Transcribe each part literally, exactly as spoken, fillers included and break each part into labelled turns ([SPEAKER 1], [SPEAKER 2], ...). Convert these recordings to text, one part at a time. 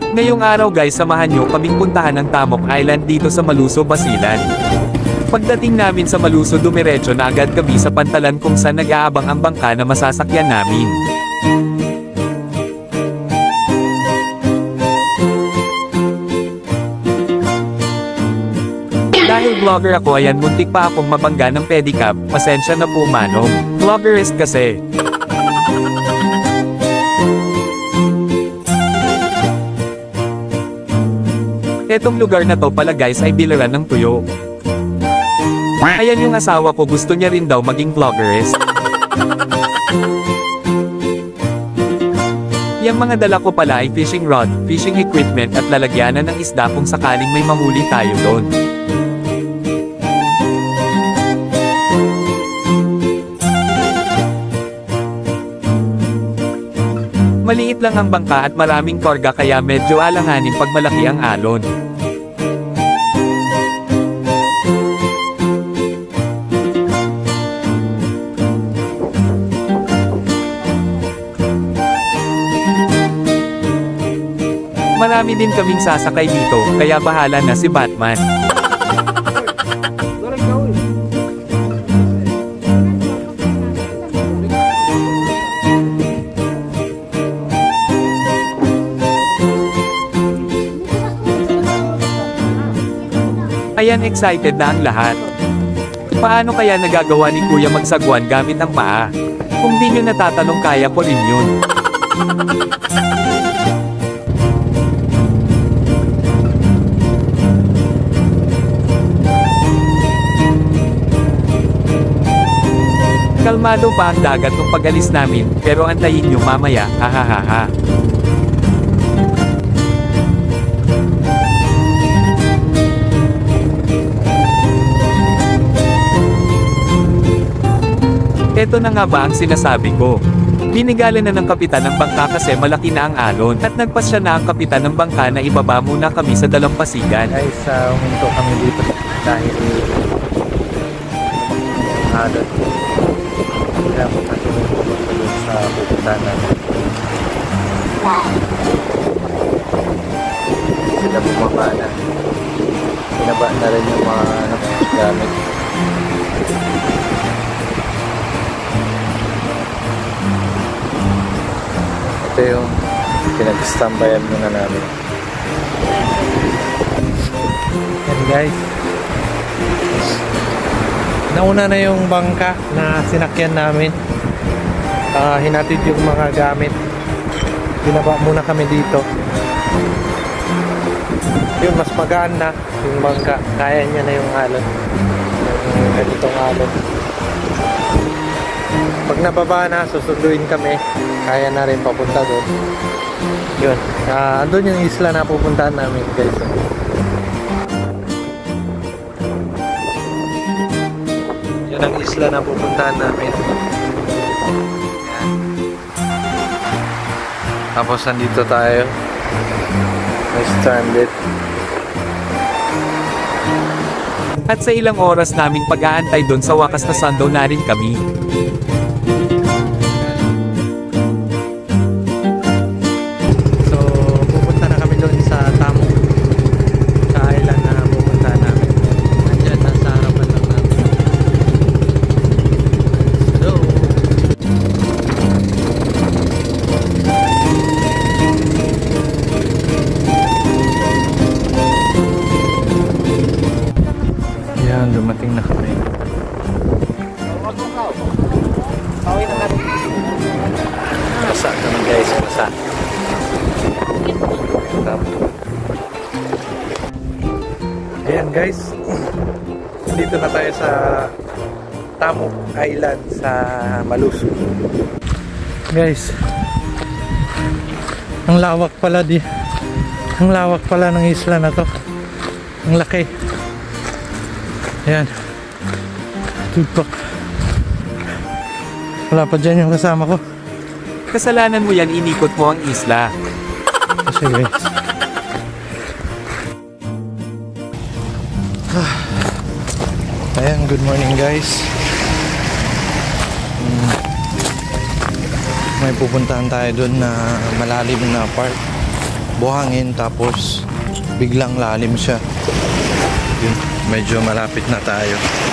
[SPEAKER 1] Ngayong araw guys, samahan nyo kaming puntahan ng Tamok Island dito sa Maluso, Basilan. Pagdating namin sa Maluso, dumiretso na agad kami sa pantalan kung saan nag-aabang ang bangka na masasakyan namin. Dahil vlogger ako, ayan, muntik pa akong mabangga ng pedicab, pasensya na po manong. Vloggerist kasi. Etong lugar na to pala guys ay biliran ng tuyo. Ayan yung asawa ko, gusto niya rin daw maging vloggerist. Yung mga dala ko pala ay fishing rod, fishing equipment at lalagyanan ng isda kung sakaling may mahuli tayo doon. Maliit lang ang bangka at maraming karga kaya medyo alanganin pag malaki ang alon. Marami din kaming sasakay dito, kaya bahala na si Batman. Ayan, excited na ang lahat. Paano kaya nagagawa ni Kuya magsagwan gamit ang paa? Kung di nyo natatanong, kaya ko rin yun. Kalmado pa ang dagat nung pag-alis namin, pero antayin nyo mamaya, hahaha. Ito na nga ba ang sinasabi ko? Binigalan na ng kapitan ng bangka kasi malaki na ang alon, at nagpasya na ang kapitan ng bangka na ibaba muna kami sa dalampasigan.
[SPEAKER 2] Guys, uh, uminto kami dito dahil alon. Kaya matulong po sa pupuntahan namin. Sila bumaba na. Binaba na rin yung mga gamit. Ito yung pinag-stambayan muna namin. Yan guys, nauna na yung bangka na sinakyan namin. uh, Hinatid yung mga gamit. Binaba muna kami dito. Yun, mas magaan na yung bangka. Kaya niya na yung alon, yung ganitong alon. Pag nababa na, susunduin kami. Kaya na rin papunta doon. Yun, uh, andun yung isla na pupuntahan namin guys. Yan ang isla na pupuntahan namin. Yan. Tapos nandito tayo. May stranded.
[SPEAKER 1] At sa ilang oras naming pag-aantay doon, sa wakas na sundown na rin kami.
[SPEAKER 2] Dumating na kami. Masa kami guys, masa. Ayan guys, dito na tayo sa Tamok Island sa Maluso. Guys, ang lawak pala di. Ang lawak pala ng isla na to. Ang laki. Ayan. Tutok. Wala pa dyan yung kasama ko.
[SPEAKER 1] Kasalanan mo yan, inikot mo ang isla.
[SPEAKER 2] Kasi guys. Ah. Ayan, good morning guys. Hmm. May pupuntahan tayo doon na malalim na park. buhangin tapos biglang lalim siya. Yun, medyo malapit na tayo.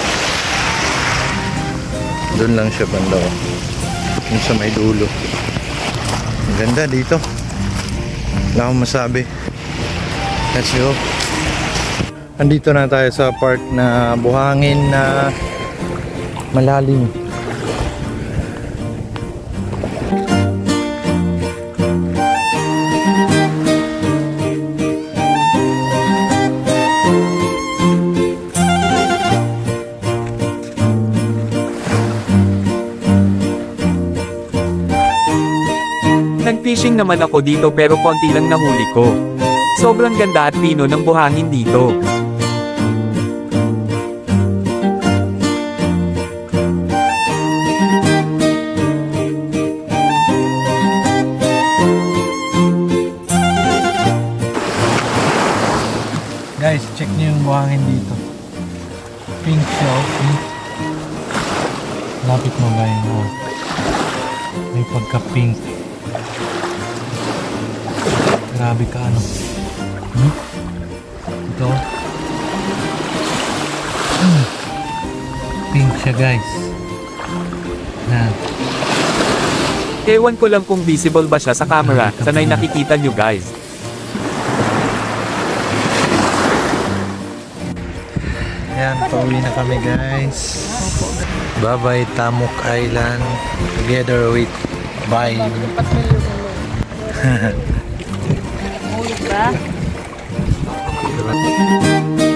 [SPEAKER 2] Doon lang siya banda, oh. Yung sa may dulo. Ang ganda dito. Wala akong masabi. Let's go. Andito na tayo sa part na buhangin na malalim.
[SPEAKER 1] Nag-fishing naman ako dito pero konti lang nahuli ko. Sobrang ganda at pino ng buhangin dito.
[SPEAKER 2] Guys, check niyo yung buhangin dito. Pink siya, oh, pink. Lapit mo ba yun, oh. May pagka-pink. Grabe ka, ano. Hmm? Ito. Hmm. Pink siya, guys. Yan.
[SPEAKER 1] Ewan ko lang kung visible ba siya sa camera, sanay nakikita nyo guys.
[SPEAKER 2] Yan, pauwi na kami, guys. Bye-bye, Tamok Island. Together with bye.
[SPEAKER 3] Ba?